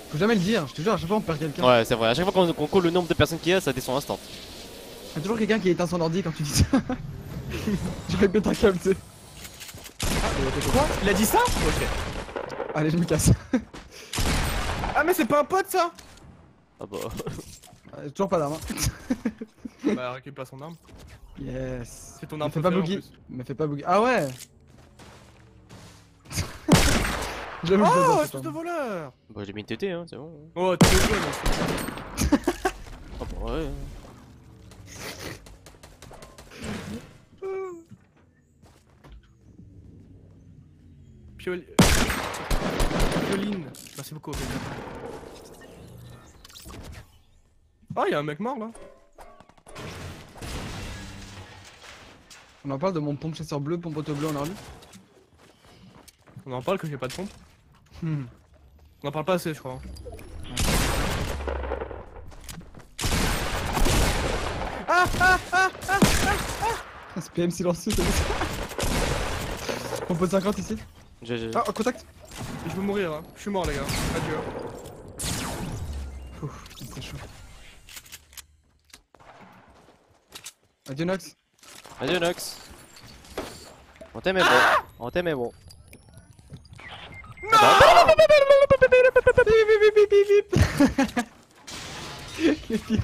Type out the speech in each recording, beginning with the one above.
Faut jamais le dire, je te jure, à chaque fois on perd quelqu'un. Ouais, c'est vrai, à chaque fois qu'on colle le nombre de personnes qu'il y a, ça descend instant. Y'a toujours quelqu'un qui éteint son ordi quand tu dis ça. Je vais péter un câble, tu sais. Quoi? Il a dit ça? Ok. Allez, je me casse. Ah mais c'est pas un pote ça? Ah bah. Toujours pas d'arme. Hein. Bah récupère son arme. Yes. C'est ton Me arme fais pas préférée, en boogie. plus. Me fais pas boogie. Ah ouais. J'avoue que je Oh, l'adore, espèce cette de arme. voleur! Bah, j'ai mis une TT, hein, c'est bon. Oh, t'es bon, Ah bah, ouais. Pioline. Merci beaucoup. Ah, y'a un mec mort là. On en parle de mon pompe chasseur bleu, pompe auto bleu en orlu. On en parle que j'ai pas de pompe. Hmm. On en parle pas assez, je crois. SPM silencieux, c'est ça. Pompe de 50 ici. J'ai. Ah, en contact. Je veux mourir, hein. Je suis mort, les gars. Adieu. Ouf, putain, c'est chaud. Adieu Nox. Adieu, Nox. On t'aime, bon. On t'aime, bon. Les pires.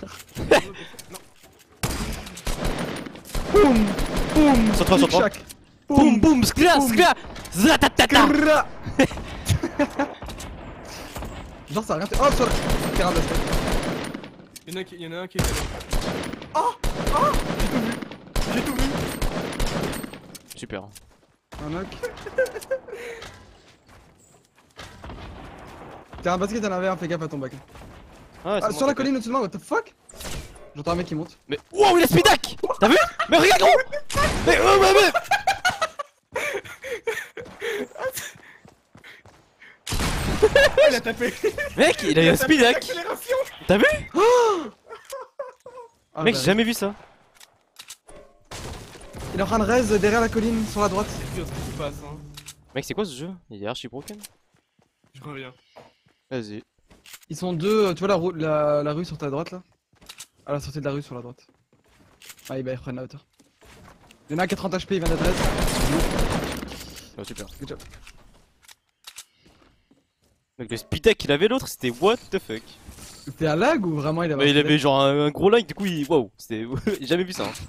Boum, boum. Sur toi, sur toi. Tic-chac. Boum, boum, skla, boum. skla. Zatatata. Krrra. Genre ça a rien fait. Oh, sur le terrain de la Y'en a un qui est. Oh! Oh! J'ai tout vu! J'ai tout vu! Super. Un knock. T'as un basket, y'en avait un, fais gaffe à ton bac. Ah, Ah, sur la colline au-dessus de moi, what the fuck? J'entends un mec qui monte. Mais wow, il a speedac. T'as vu? Mais regarde gros. Mais oh mais Il a tapé! mec, il a eu un speedac. Accélération! T'as vu? Ah, Mec, bah, j'ai jamais vu ça. il est en train de raise derrière la colline, sur la droite. C'est dur ce qui se passe, hein. Mec, c'est quoi ce jeu? Il est archi broken. Je reviens. Vas-y. Ils sont deux, tu vois la rue sur ta droite là? À la sortie de la rue sur la droite. Ah, ils reprennent la hauteur. Il y en a un qui a 30 HP, il vient d'être raise. Oh, super. Good job. Mec, le speedac qu'il avait l'autre, c'était what the fuck. C'était un lag ou vraiment il avait Mais il un avait genre un gros lag, du coup, il. Waouh, c'était. J'ai jamais vu ça. Hein.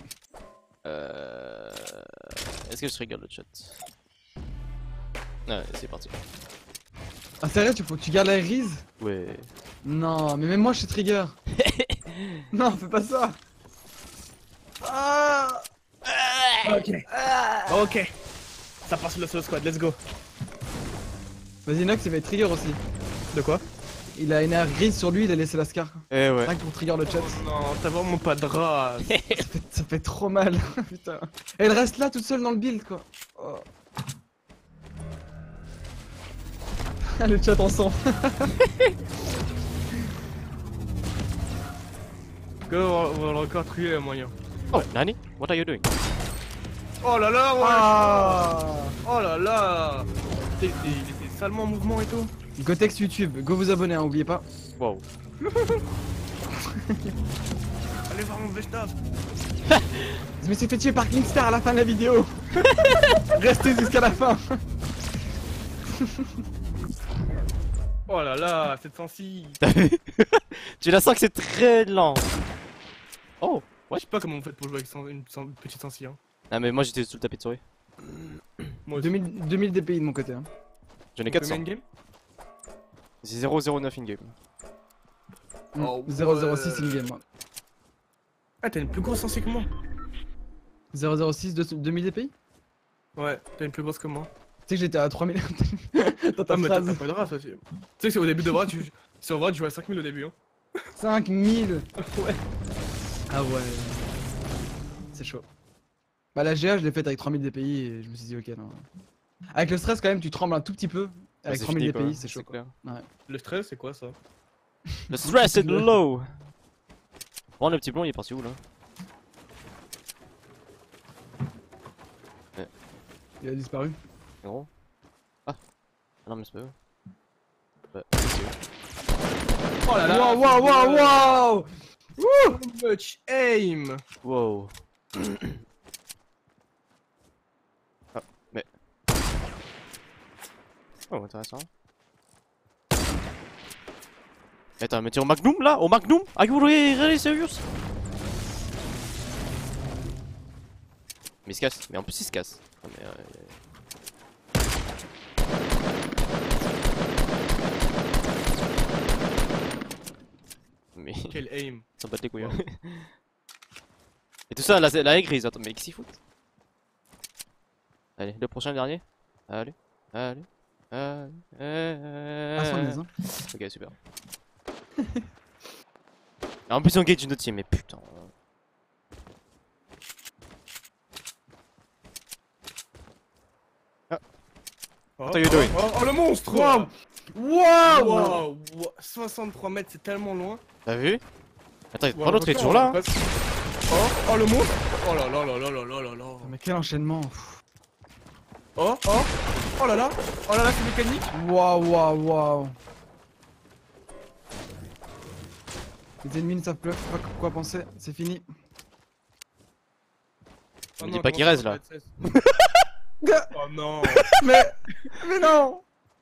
Est-ce que je regarde le chat? Ouais, c'est parti. Ah, sérieux, faut que tu gardes la rise? Ouais. Non, mais même moi je suis trigger. Non, fais pas ça. Ah. Ok. Ok. Ça passe le solo squad, let's go. Vas-y, Nox, il va être trigger aussi. De quoi? Il a une air grise sur lui, il a laissé la scar. Eh ouais. Rien que pour trigger le chat. Oh non, t'as vraiment pas de race. Ça fait trop mal. Putain. Et elle reste là toute seule dans le build quoi. Oh. Ah, le chat ensemble. Go, on va encore trier un moyen. Oh, Nani? What are you doing? Oh là là, ouais! Ah. Oh là là! Il était salement en mouvement et tout. Gotex YouTube, go vous abonner, hein, oubliez pas. Wow. Allez voir mon Vestav. Je me suis fait tuer par Kingstar à la fin de la vidéo. Restez jusqu'à la fin. Oh là là, 706. Tu la sens que c'est très lent. Oh, Je sais pas comment vous faites pour jouer avec une petite sensi, hein. ah mais moi j'étais sous le tapis de souris. Moi aussi. 2000 DPI de mon côté. Hein. J'en ai 400. Combien de game? C'est 009 in-game. Oh, 006 in-game. moi. Ah, t'as une plus grosse sensi que moi. 006 2000 DPI? Ouais, t'as une plus grosse que moi. Tu sais que j'étais à 3000 dans ta Ah, mais t'as phrase. pas de race aussi. Tu sais que c'est au début de vrai, sur vrai, tu jouais à 5000 au début, hein. 5000. Ouais. Ah ouais. C'est chaud. Bah la GA je l'ai faite avec 3000 DPI et je me suis dit ok non. Avec le stress quand même tu trembles un tout petit peu. Avec 3000 DPI c'est chaud quoi. Clair. Ouais. Le stress, c'est quoi ça? Le stress est low. Bon, le petit blond il est parti où là? Il a disparu. Gros. Ah. Ah non mais c'est pas eux. Ouais, c'est eux. Oh là là. Wow, wow, wow, wow. So much aim. Wow. Ah, mais. Oh, intéressant. Attends, mais t'es au Magnum là? Au Magnum? Are you really serious? Mais il se casse, mais en plus il se casse. Oh, mais, mais... Quel aim. s'en battent les couilles. Hein. Et tout ça, la haie grise, attends, mais qui s'y fout? Allez, le prochain, le dernier. Allez, allez, allez. Ah, sans les, hein. Ok, super. En plus, on gage une autre team, mais putain. Oh, What are you doing? oh, le monstre. Wow. Wow. Wow. 63 mètres, c'est tellement loin. T'as vu? Attends, Wow, l'autre est toujours là. Hein. Oh, le monstre. Oh là là là là là là là là. Mais quel enchaînement. Oh, oh. Oh là là. Oh là là, c'est mécanique. Waouh, waouh, waouh. Les ennemis ne savent plus pas quoi penser, c'est fini. On dit pas qu'il reste là. Oh non. Mais non.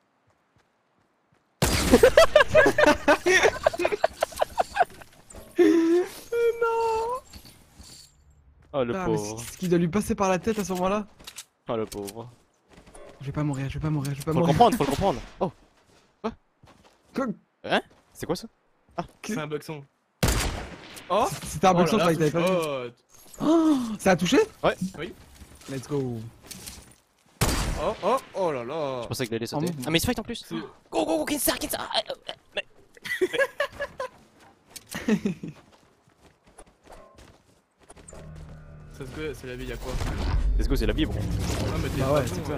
Non. Oh le Ah, mais pauvre. ce qui doit lui passer par la tête à ce moment-là. Oh le pauvre. Je vais pas mourir, je vais pas mourir, je vais pas Faut le mourir. comprendre, faut le comprendre. Oh. Quoi? Hein? C'est quoi ça? C'est un boxon. Oh. C'était un Oh boxon, là je là, croyais que t'avais pas vu. oh. Oh, ça a touché? Ouais. Oui. Let's go. Oh, oh, oh là là. Je pensais qu'il allait sauter. En mouvement. Ah mais il se fight en plus. C'est- Go go go, Kinsar, Kinsar. Mais... Ça se fait, c'est la vie, y'a quoi? Let's go, c'est la vie, bro. Ah, mais t'es Bah ouais, pas c'est bon, clair.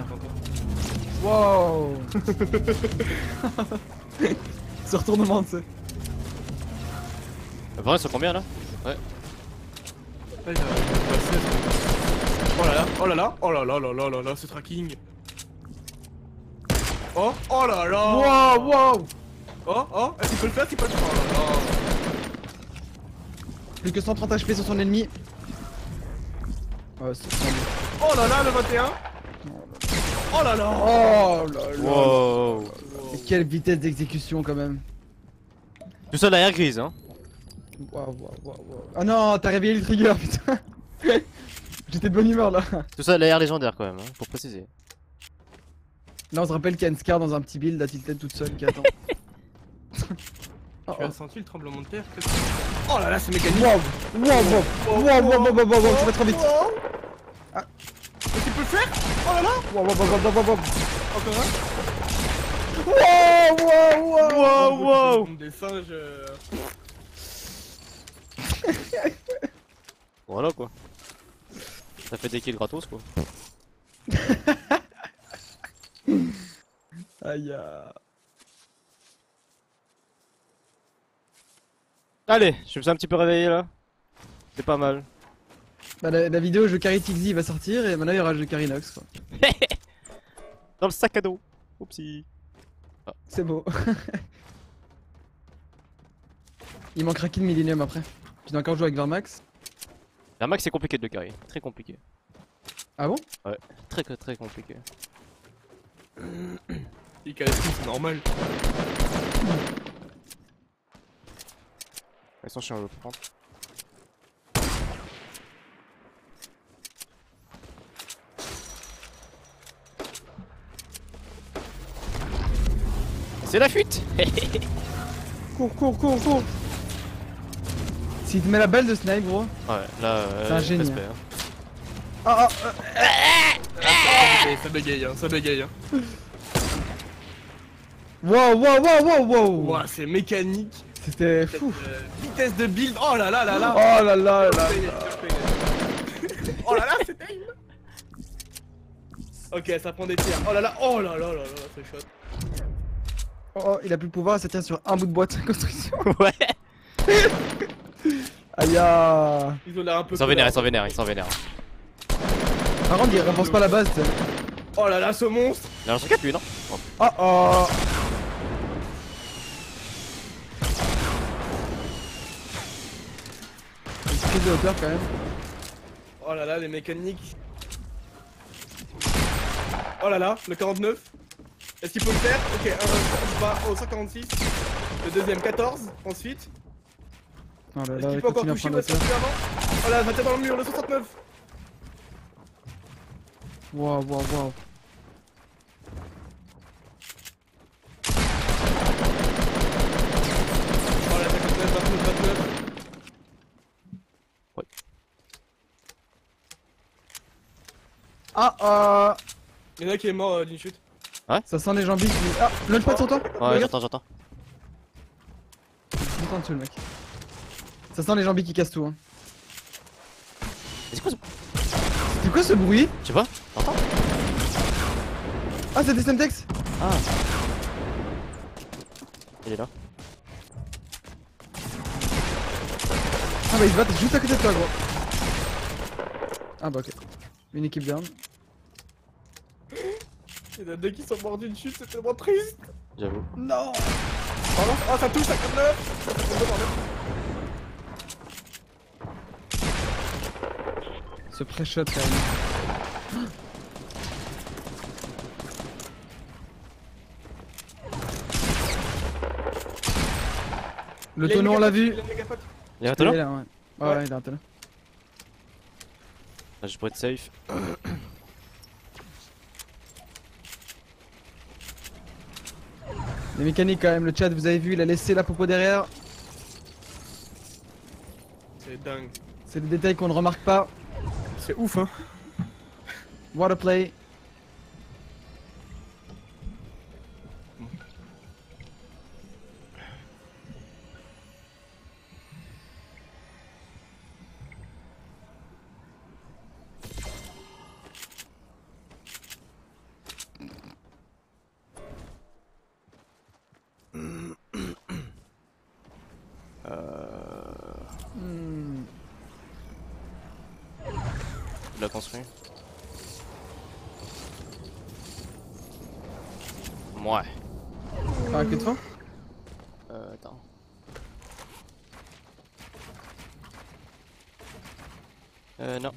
Quentin. Wow. Ce retournement, tu sais. Après, ils sont combien là? Ouais, oh là là, oh là là, oh là là là là là là, ce tracking. Oh, oh là là. Wow, wow. Oh, oh, est-ce qu'il peut le faire, tu peux le faire. Oh là là. Plus que 130 HP sur son ennemi. Ouais, c'est Oh là là, le 21. Oh là là. Oh là là. Wow. Mais quelle vitesse d'exécution quand même. Tout ça la air grise, hein. Waouh, waouh, waouh, waouh. Oh non, t'as réveillé le trigger, putain. J'étais de bonne humeur là. Tout ça la air légendaire quand même, hein, pour préciser. Là, on se rappelle qu'il y a une Scar dans un petit build à Tilted toute seule qui attend. Oh, Tu as senti le tremblement de terre? Oh là là, c'est mécanique. Wow, wow, wow, wow, wow, wow, wow, wow, tu vas trop vite. Ah. Mais tu peux le faire? Oh là là. Wow, wow, wow, wow, wow, wow. Encore un. Wow, wow, wow. Wow, wow. Des singes. Voilà quoi. Ça fait des kills gratos quoi. Aïe. Allez, je me suis un petit peu réveillé là. C'est pas mal. Bah, la vidéo jeu Carry Tixi va sortir et maintenant il y aura le jeu Carry Nox quoi. Dans le sac à dos. Oupsie. C'est beau. Il manquera Kill Millennium après. Tu dois encore jouer avec Vermax. La max c'est compliqué de le carry. Très compliqué. Ah bon? Ouais, très très compliqué. Il casse tout, c'est normal. Ils sont chiants, je le prends. C'est la fuite. Cours, cours, cours, cours. S'il te met la balle de snipe gros. Ouais, là, C'est un génie, respect, hein. hein. Ah Ça bégaye, hein, ça bégaye. Hein. Wow, wow, wow, wow, wow. Ouah, c'est mécanique. C'était fou. Vitesse de build. Oh là là là là. Oh là là là. Oh là là, c'est dingue. Ok, ça prend des tirs. Oh là là, oh là là là là, c'est shot. Oh, oh, il a plus le pouvoir, ça tient sur un bout de boîte de construction. Ouais. Aïe ah. Ils ont l'air un peu. Ils sont vénères, ils sont vénères, ils sont vénères. Par contre, il renforce pas la base, tu sais. Oh là là, ce monstre. Il a un truc lui, non? Oh oh. prise de hauteur quand même. Oh là là, les mécaniques. Oh là là, le 49. Est-ce qu'il peut le faire? Ok, il va au 146. Le deuxième 14, ensuite. Oh là Est-ce là, qu'il il peut encore continue à toucher prendre ou est-ce qu'il hauteur. peut avant? Oh là, va dans le mur, le 69. Waouh, waouh, waouh. Oh là, 59, 29, 29. Ah, Il y en a qui est mort d'une chute. ça sent les jambes qui... Ah, launchpad sur toi. Ouais, Regarde. j'entends. Je suis content dessus le mec. Ça sent les jambes qui cassent tout hein. Mais c'est quoi ce... C'est quoi ce bruit? Je sais pas, t'entends? Ah, c'était Semtex. Ah. Il est là. Ah bah ils se battent juste à côté de toi gros. Ah bah ok. Une équipe down. Il y en a deux qui sont morts d'une chute, c'est tellement triste. J'avoue. Non. Pardon? Oh, ça touche 59. 52, pardon. Ce pré-shot quand même. Le tonneau on l'a vu. Il a méga pote. Il est Il là? est là, ouais. Ouais, ouais, il est un tonneau. Ah, je pourrais être safe. Les mécaniques quand même, le chat vous avez vu, il a laissé la popo derrière. C'est dingue. C'est des détails qu'on ne remarque pas. C'est ouf hein. What a play. Il l'a construit. Ouais. Ah, que de fin. Attends. Non.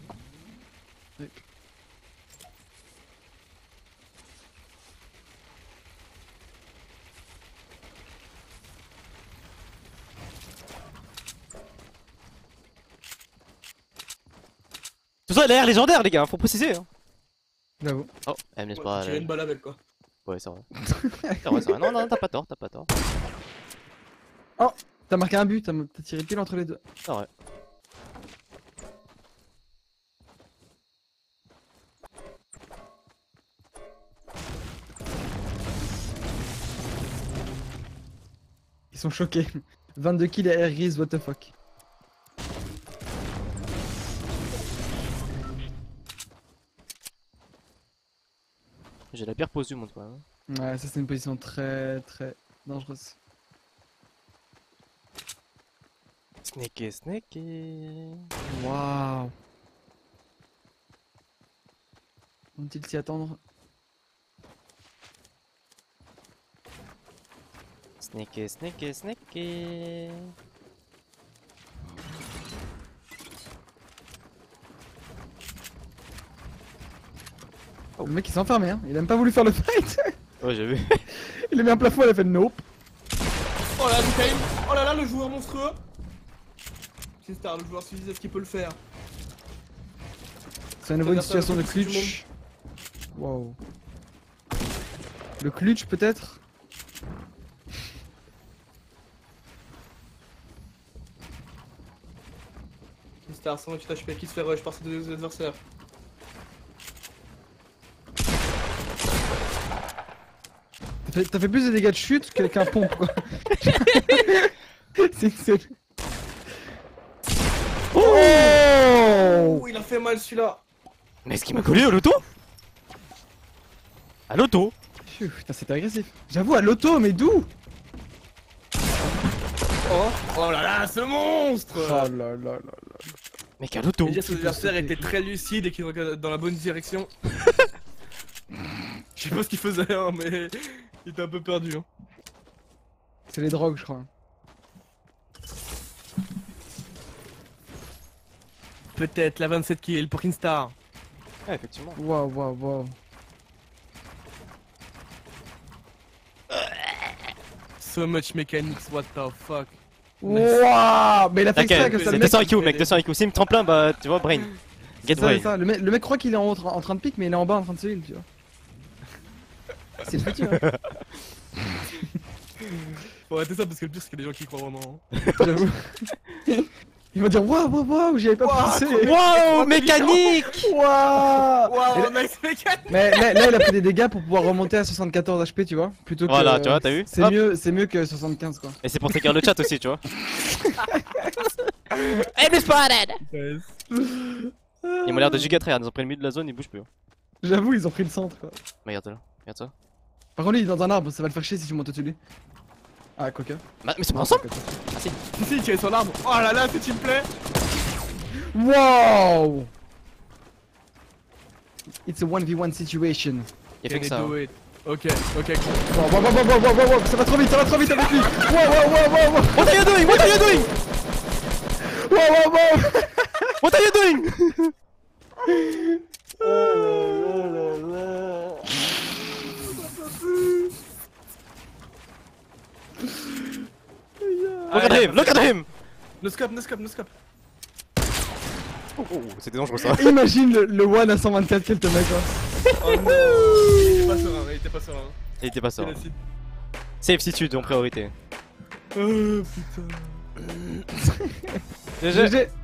Tout ça, il a l'air légendaire, les gars, faut préciser. Hein. J'avoue. Oh, elle me laisse Ouais, pas. faut tirer une balle avec quoi. Ouais, c'est vrai. C'est vrai, c'est vrai. Non, non, t'as pas tort, t'as pas tort. Oh, t'as marqué un but, t'as tiré pile entre les deux. C'est vrai. Ils sont choqués. 22 kills et air grise, what the fuck. J'ai la pire pose du monde, quoi. Ouais, ça c'est une position très dangereuse. Sneaky, sneaky. Waouh. Vont-ils s'y attendre? Sneaky, sneaky, sneaky. Le mec il s'est enfermé hein, il a même pas voulu faire le fight. Ouais, j'ai vu. Il a mis un plafond, il a fait nope. Oh là là, Ducaim. Oh là là, le joueur monstrueux. C'est Star, le joueur suisse, est-ce qu'il peut le faire? C'est à nouveau une C'est-à-dire situation de ça, le clutch. Wow. Le clutch peut-être? C'est Star, 128 HP qui se fait rush par ses deux adversaires. T'as fait plus de dégâts de chute qu'un pompe quoi. C'est... Oh, il a fait mal celui-là. Mais est-ce qu'il m'a collé à l'auto? À l'auto? Putain c'était agressif. J'avoue à l'auto mais d'où? Oh là là, ce monstre. Oh là là là. Mec, à l'auto? Son adversaire était très lucide et qu'il regardait dans la bonne direction. Je sais pas ce qu'il faisait hein, mais il était un peu perdu hein. C'est les drogues je crois. peut-être la 27 kills pour Kinstar. Ah, effectivement. Waouh. So much mechanics, what the fuck. Waouh. Mais il a fait exprès T'inquiète, comme ça. c'est Le mec, 200 IQ, mec, 200 IQ. S'il me tremplin, bah, tu vois, brain. Get c'est brain. ça. Le mec croit qu'il est en train de pique, mais il est en bas en train de se heal, tu vois. C'est le futur. Hein. Faut arrêter ça parce que le pire c'est qu'il y a des gens qui y croient vraiment. J'avoue. Il va dire waouh, j'y avais pas pensé. Wow, mécanique. Waouh. Waouh, nice mécanique. Mais là, il a pris des dégâts pour pouvoir remonter à 74 HP, tu vois. Plutôt que. Voilà, tu vois, t'as vu. C'est Hop. mieux que 75, quoi. Et c'est pour trigger le chat aussi, tu vois. Enemy spotted. Ils m'ont l'air de giga tryhard, ils ont pris le milieu de la zone, ils bougent plus. J'avoue, ils ont pris le centre, quoi. Mais regarde là, regarde ça. Par contre, lui, il est dans un arbre, ça va le faire chier si tu montes au-dessus de lui. Ah, Coca. Mais c'est pas ensemble. Si, il tire son arbre. Oh là là, s'il te plaît. Wow. It's a 1v1 situation. Il a fait que ça. Hein. Ok. Wow, ça va trop vite avec lui. Wow. What are you doing? What are you doing? Wow. What are you doing? Look at him! No scope. Oh, c'était dangereux ça. Imagine le one à 124 qu'elle te met, quoi. Oh non. Il était pas serein. Il était pas ça. Il a cité. Safety en priorité. Oh putain. GG. GG.